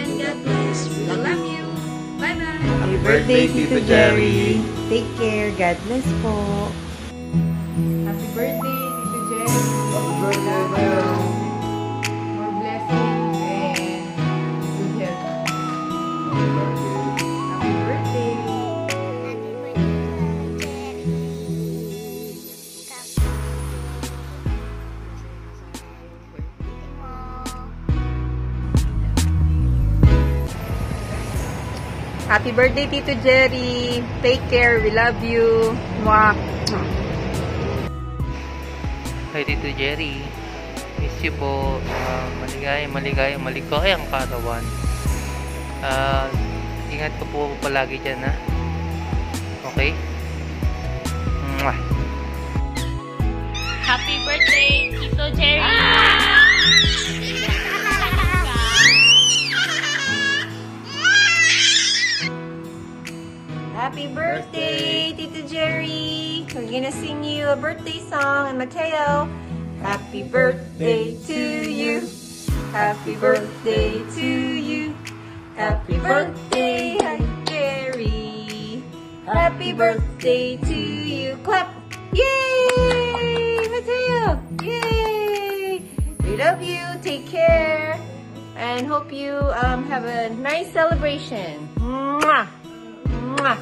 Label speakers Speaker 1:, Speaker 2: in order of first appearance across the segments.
Speaker 1: and God bless. We love you. Bye-bye.
Speaker 2: Happy birthday, Tito Jerry. Take care. God bless po.
Speaker 3: Happy birthday, Tito Jerry.
Speaker 4: Happy birthday, Mayor.
Speaker 3: More blessings and good health.
Speaker 4: Happy birthday.
Speaker 3: Happy birthday.
Speaker 2: Happy birthday, Tito Jerry. Take care. We love you. Mwah.
Speaker 5: Hi, Tito Jerry. Miss you po. Maligayang karawan. Ingat ko po palagi dyan, ha? Okay? Mwah.
Speaker 1: Happy birthday, Tito Jerry!
Speaker 2: Happy birthday, Tito Jerry. We're gonna sing you a birthday song. And Mateo, happy birthday to you. Happy birthday to you. Happy birthday, hi Jerry. Happy birthday to you. Clap. Yay, Mateo. Yay. We love you. Take care. And hope you have a nice celebration. Mwah. Mwah.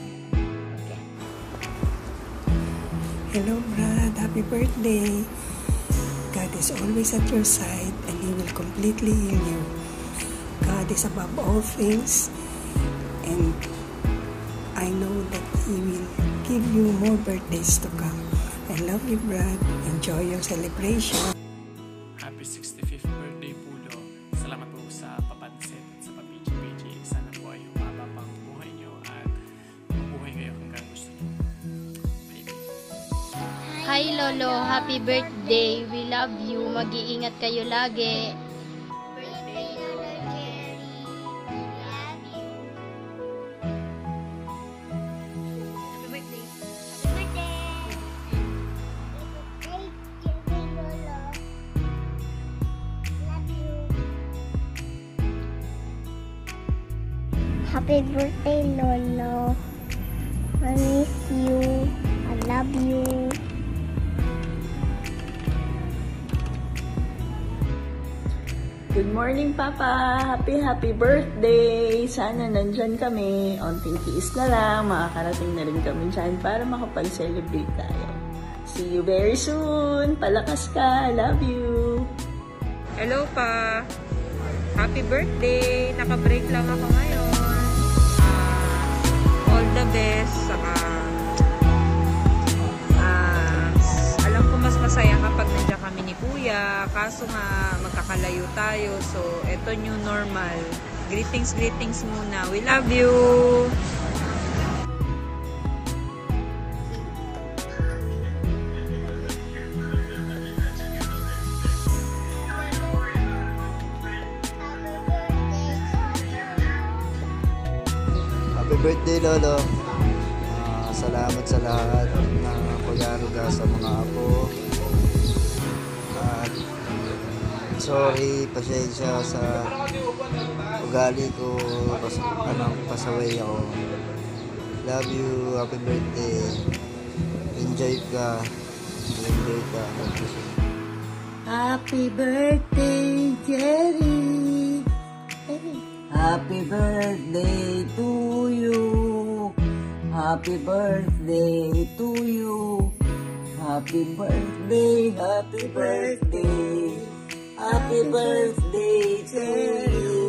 Speaker 6: Hello, Brad. Happy birthday. God is always at your side and He will completely heal you. God is above all things and I know that He will give you more birthdays to come. I love you, Brad. Enjoy your celebration.
Speaker 7: Happy 65th birthday, Pulo. Salamat po sa papansin at sa papiji-piji. Sana po ay humaba pang buhay nyo at mabuhay kayo hanggang gusto nyo. Baby.
Speaker 1: Hi Lolo, happy birthday. We love you. Mag-iingat kayo lagi. Birthday Lolo Jerry. Love you. Happy birthday. Happy birthday. Lolo. Love you.
Speaker 8: Happy birthday, Lolo. I miss you. I love you.
Speaker 9: Good morning, Papa! Happy birthday! Sana nandyan kami. Onting tiis na lang. Makakarating na rin kami dyan para makapag-celebrate tayo. See you very soon! Palakas ka! I love you!
Speaker 2: Hello pa. Happy birthday. Naka-break lang ako ngayon. All the best. Saka alam ko mas masaya kapag nandiyan kami ni Kuya. Kaso nga magkakalayo tayo. So, eto new normal. Greetings muna. We love you.
Speaker 4: Happy birthday, Lolo. Salamat sa lahat ng pag-aaruga sa mga apo. At sorry, pasensya sa ugali ko, pasaway ako. Love you, happy birthday. Enjoy ka. Enjoy ka.
Speaker 9: Happy birthday, Jerry! Happy birthday to you! Happy birthday to you! Happy birthday, happy birthday! Happy birthday to you!